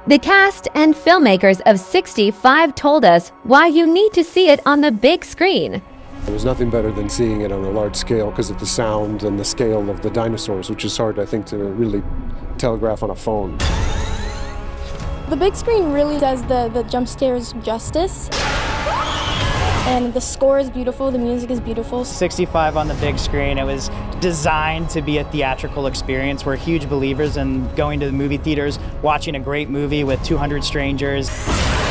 The cast and filmmakers of 65 told us why you need to see it on the big screen. There's nothing better than seeing it on a large scale because of the sound and the scale of the dinosaurs, which is hard, I think, to really telegraph on a phone. The big screen really does the jump scares justice. And the score is beautiful, the music is beautiful. 65 on the big screen, it was designed to be a theatrical experience. We're huge believers in going to the movie theaters, watching a great movie with 200 strangers.